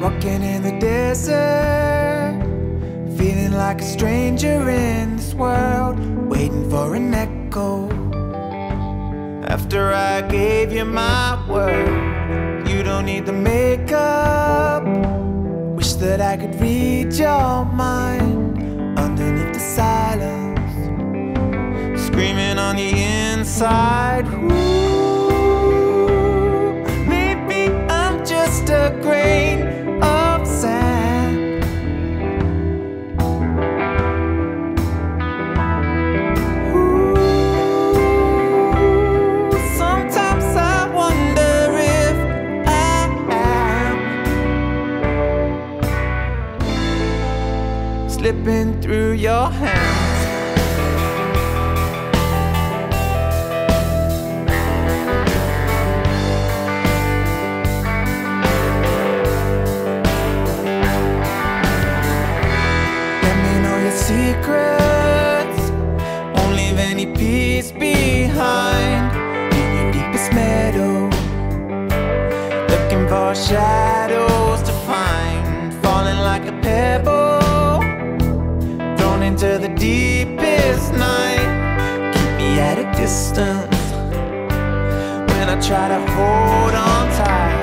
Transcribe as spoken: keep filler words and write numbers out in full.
Walking in the desert, feeling like a stranger in this world, waiting for an echo. After I gave you my word, you don't need the makeup. Wish that I could read your mind underneath the silence, screaming on the inside. Ooh, maybe I'm just a grain of sand. Ooh, sometimes I wonder if I am slipping through your hands. Secrets, won't leave any peace behind. In your deepest meadow, looking for shadows to find. Falling like a pebble, thrown into the deepest night. Keep me at a distance when I try to hold on tight.